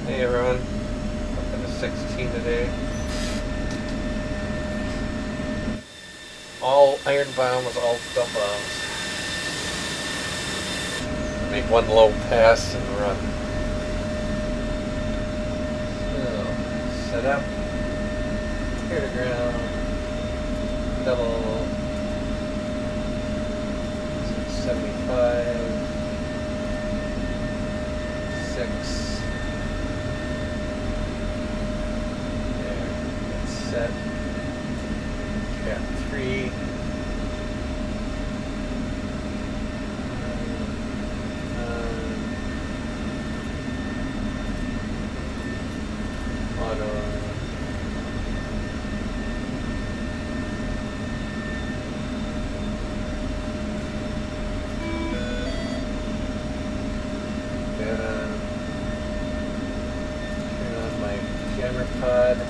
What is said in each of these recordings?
Hey everyone, up in the 16 today. All iron bombs, all dumb bombs. Make one low pass and run. So, set up, clear the ground, double, 75, 6. Set cap 3 auto turn on my jammer pod.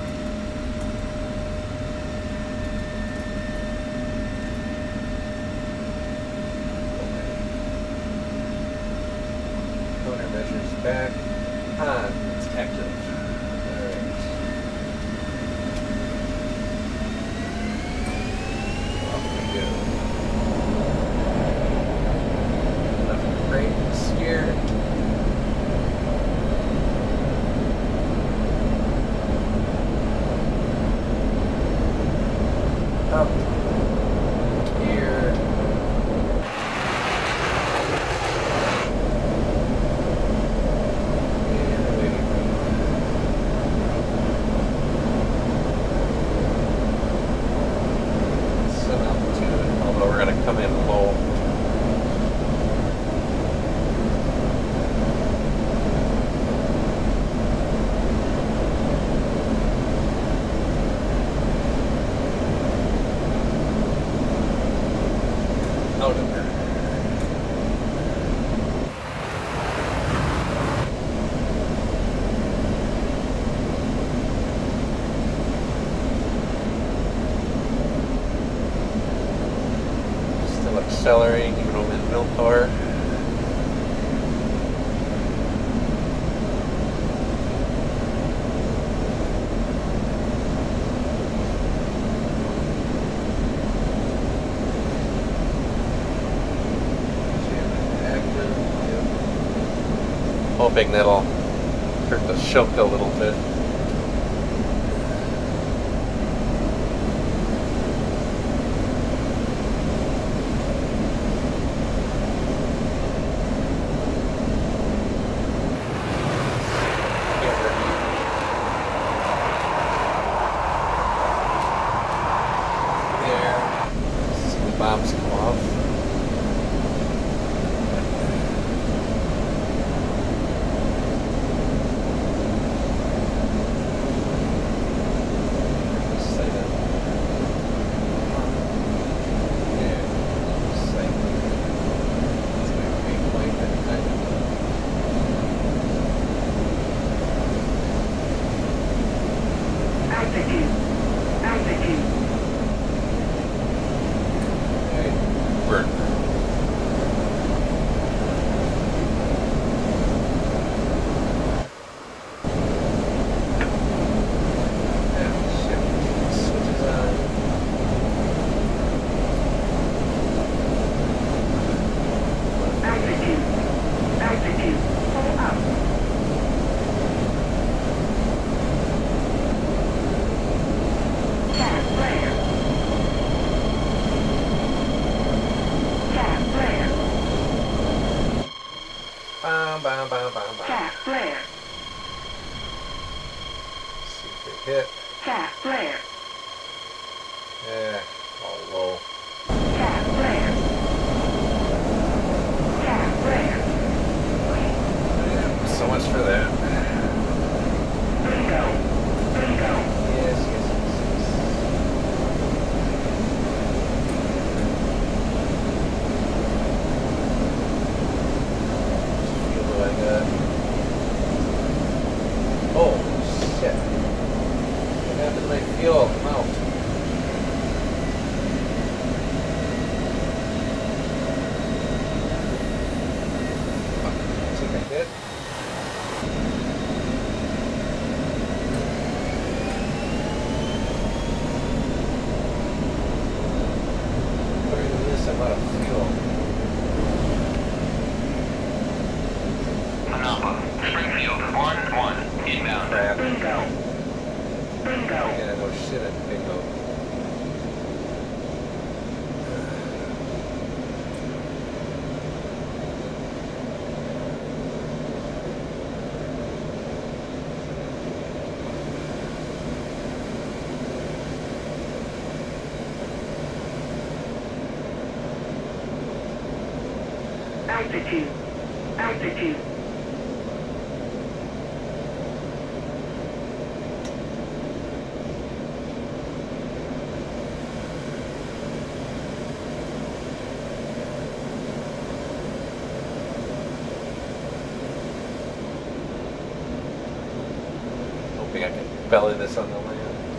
Measures back on. It's active. Alright. Off we go. Left, right, steer. Up. Here. Come in low. Out of there. Accelerating even though I'm in mill power. Hoping that'll hurt the choke a little bit. Bombs come off. Cat flare. See if they hit. Cat flare. Yeah, all low. Cat flare. Cat flare. Yeah, so much for that. Bingo. Bingo. Yes. Feel like that. Oh, shit. What happened to my fuel? I'm out. Take a hit. 1-1, inbound. Crap. Bingo. Bingo. Yeah, no shit at bingo. Altitude. Altitude. Hoping I can belly this on the land.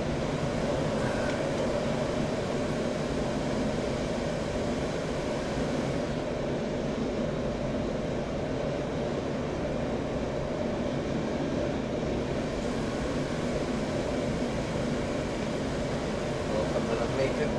I'm gonna make it.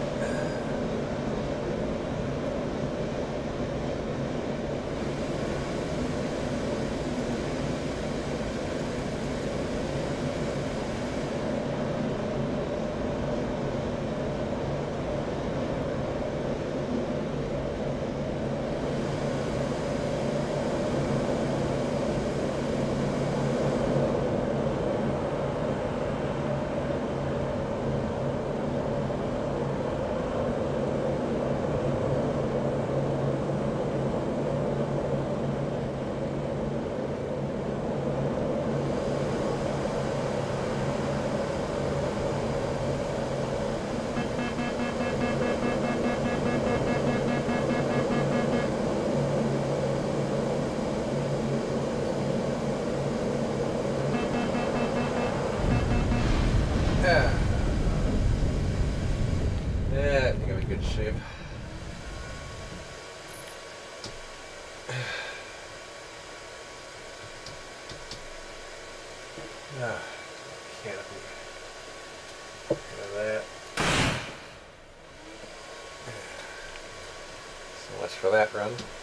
Yeah. Yeah, I think I'm in good shape. Canopy. Look at that. So much for that run.